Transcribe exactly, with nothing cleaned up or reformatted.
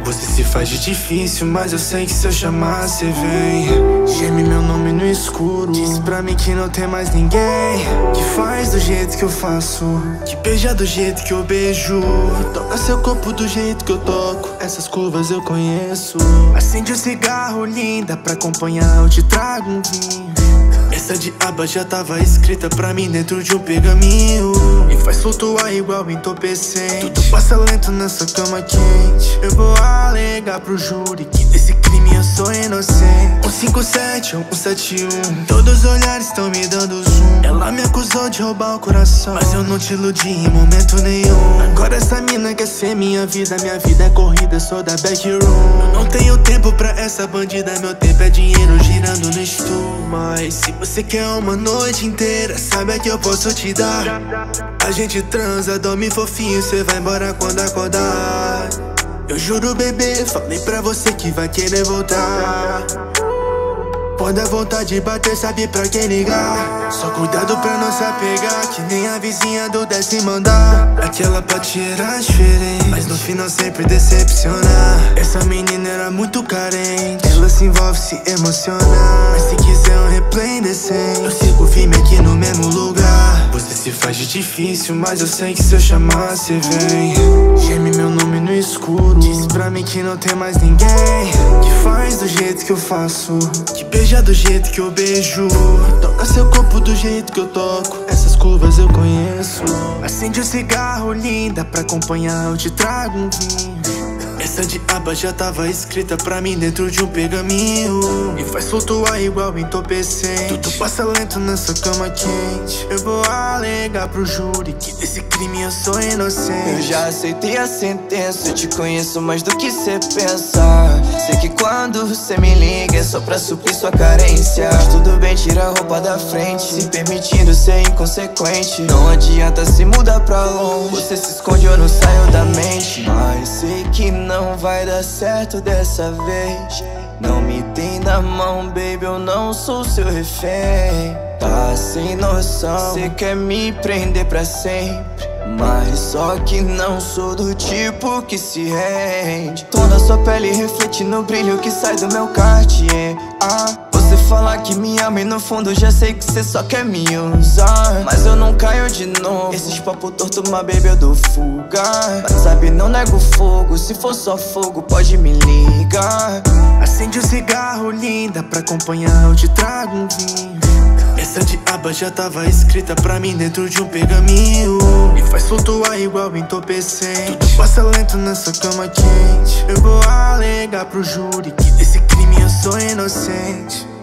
Você se faz de difícil, mas eu sei que se eu chamar cê vem. Geme meu nome no escuro, diz pra mim que não tem mais ninguém que faz do jeito que eu faço, que beija do jeito que eu beijo, toca seu corpo do jeito que eu toco. Essas curvas eu conheço. Acende um cigarro, linda, pra acompanhar eu te trago um vinho. Essa diaba já tava escrita pra mim dentro de um pergaminho, e faz flutuar igual entorpecente. Tudo passa lento nessa cama quente. Eu vou alegar pro júri que desse crime eu sou inocente. Um cinco sete ou um sete um, todos os olhares estão me dando zoom. Ela me acusou de roubar o coração, mas eu não te iludi em momento nenhum. Agora essa mina quer ser minha vida, minha vida é corrida, sou da backroom. Eu não tenho tempo pra essa bandida, meu tempo é dinheiro girando no estu. Mas se você quer uma noite inteira, saiba que eu posso te dar. A gente transa, dorme fofinho, cê vai embora quando acordar. Eu juro, bebê, falei pra você que vai querer voltar. Quando a vontade bater, sabe pra quem ligar. Só cuidado pra não se apegar, que nem a vizinha do décimo andar. Aquela pode era diferente, mas no final sempre decepcionar. Essa menina era muito carente, ela se envolve, se emociona. Mas se quiser um replay decente, eu sigo firme aqui no mesmo lugar. Você se faz de difícil, mas eu sei que se eu chamar cê vem. Geme meu nome no escuro, diz pra mim que não tem mais ninguém que faz do jeito que eu faço, que beija do jeito que eu beijo, toca seu corpo do jeito que eu toco. Essas curvas eu conheço. Acende um cigarro, linda, pra acompanhar eu te trago um vinho. Essa diaba já tava escrita pra mim dentro de um pergaminho, e faz flutuar igual entorpecente. Tudo passa lento nessa cama quente. Eu vou alegar pro júri que desse crime eu sou inocente. Eu já aceitei a sentença, eu te conheço mais do que cê pensa. Sei que quando cê me liga é só pra suprir sua carência. Mas tudo bem, tira a roupa da frente, se permitindo ser inconsequente. Não adianta se mudar pra longe, você se esconde, eu não saio da mente. Mas sei que não vai dar certo dessa vez. Não me tem na mão, baby, eu não sou seu refém. Tá sem noção, cê quer me prender pra sempre, mas só que não sou do tipo que se rende. Tom da sua pele reflete no brilho que sai do meu Cartier. Ah, você fala que me ama e no fundo já sei que cê só quer me usar, mas eu não caio de novo. Esses papo torto, uma baby, eu dou fuga. Mas sabe, não nego fogo, se for só fogo pode me ligar. Acende um cigarro, linda, pra acompanhar eu te trago um vinho. Essa diaba já tava escrita pra mim dentro de um pergaminho, e faz flutuar igual entorpecente. Tudo passa lento nessa cama quente. Eu vou alegar pro júri que desse crime eu sou inocente.